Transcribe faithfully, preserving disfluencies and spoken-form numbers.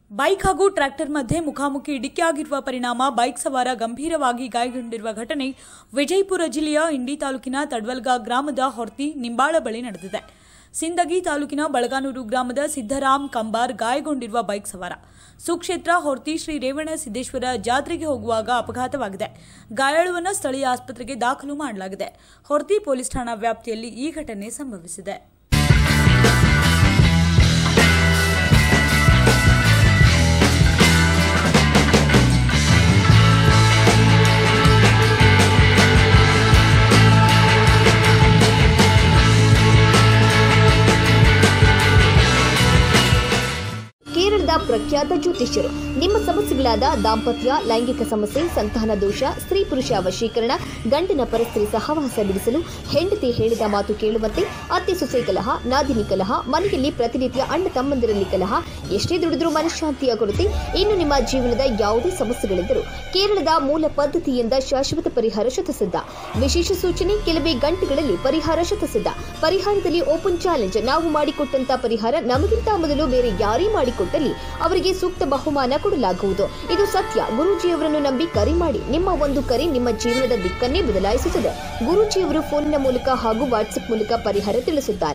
Bike ಹಾಗೂ tractor ಮಧ್ಯೆ ಮುಖಾಮುಖಿ ಡಿಕ್ಕಿಯಾಗಿರುವ ಪರಿಣಾಮ ಬೈಕ್ ಸವಾರ ಗಂಭೀರವಾಗಿ ಗಾಯಗೊಂಡಿರುವ ಘಟನೆ ವಿಜಯಪುರ ಜಿಲ್ಲೆಯ ಇಂಡಿ ತಾಲೂಕಿನ ತಡ್ವಲ್ಗಾ ಗ್ರಾಮದ ಹೊರ್ತಿ ನಿಂಬಾಳ ಬಳಿ ನಡೆದಿದೆ. ಸಿಂದಗಿ ತಾಲೂಕಿನ ಬಳಗಾನೂರು ಗ್ರಾಮದ ಸಿದ್ದರಾಮ್ ಕಂಬಾರ್ ಗಾಯಗೊಂಡಿರುವ ಬೈಕ್ ಸವಾರ. ಸುಕ್ಷೇತ್ರ ಹೊರ್ತಿ ಶ್ರೀ ರೇವಣ ಸಿದ್ದೇಶ್ವರ ಜಾತ್ರೆಗೆ ಹೋಗುವಾಗ ಅಪಘಾತವಾಗಿದೆ. ಗಾಯಾಳುವನ್ನು ಸ್ಥಳೀಯ ಆಸ್ಪತ್ರೆಗೆ ದಾಖಲು ಮಾಡಲಾಗಿದೆ. ಹೊರ್ತಿ ಪೊಲೀಸ್ ಠಾಣಾ ವ್ಯಾಪ್ತಿಯಲ್ಲಿ ಈ ಘಟನೆ ಸಂಭವಿಸಿದೆ. ಕೇರಳದ ಪ್ರಖ್ಯಾತ ಜ್ಯೋತಿಷ್ಯರು ನಿಮ್ಮ ಸಮಸ್ಯೆಗಳಾದ ದಾಂಪತ್ಯ, ಲೈಂಗಿಕ ಸಮಸ್ಯೆ, ಸಂತಾನ ದೋಷ, ಸ್ತ್ರೀ ಪುರುಷ ವಶೀಕರಣ, ಗಂಡನ ಪರಸ್ತ್ರೀ ಸಹವಾಸ ಬಿಡಿಸಲು, ಹೆಂಡತಿ ಹೇಳಿದ ಮಾತು ಕೇಳುವಂತೆ, ಅತ್ತೆ ಸೊಸೆ ಕಲಹ, ನಾದಿನಿ ಕಲಹ, ಮನೆಯಲ್ಲಿ ಪ್ರತಿನಿತ್ಯ ಅಣ್ಣ ತಮ್ಮಂದಿರಲ್ಲಿ ಕಲಹ, ಎಷ್ಟೇ ದುಡಿದ್ರೂ ಮನಃಶಾಂತಿಯ ಕೊರತೆ, ಇನ್ನು ನಿಮ್ಮ ಜೀವನದ ಯಾವುದೇ ಸಮಸ್ಯೆಗಳಿದ್ದರೂ ಕೇರಳದ ಮೂಲ ಪದ್ಧತಿಯಿಂದ ಶಾಶ್ವತ ಪರಿಹಾರ ಶತಸಿದ್ಧ. ವಿಶೇಷ ಸೂಚನೆ, ಕೆಲವೇ ಗಂಟೆಗಳಲ್ಲಿ ಪರಿಹಾರ ಶತಸಿದ್ಧ. ಪರಿಹಾರದಲ್ಲಿ ಓಪನ್ ಚಾಲೆಂಜ್. ನಾವು ಮಾಡಿಕೊಟ್ಟಂತ ಪರಿಹಾರ ನಮಗಿಂತ ಮೊದಲು ಬೇರೆ ಯಾರೇ ಮಾಡಿಕೊಟ್ಟಲ್ಲಿ ಅವರಿಗೆ ಸೂಕ್ತ ಬಹುಮಾನ ಕೊಡಲಾಗುವುದು. ಇದು ಸತ್ಯ. ಗುರೂಜಿಯವರನ್ನು ನಂಬಿ ಕರೆ ಮಾಡಿ. ನಿಮ್ಮ ಒಂದು ಕರೆ ನಿಮ್ಮ ಜೀವನದ ದಿಕ್ಕನ್ನೇ ಬದಲಾಯಿಸುತ್ತದೆ. ಗುರೂಜಿಯವರು ಫೋನಿನ ಮೂಲಕ ಹಾಗೂ ವಾಟ್ಸ್ಆಪ್ ಮೂಲಕ ಪರಿಹಾರ ತಿಳಿಸುತ್ತಾರೆ.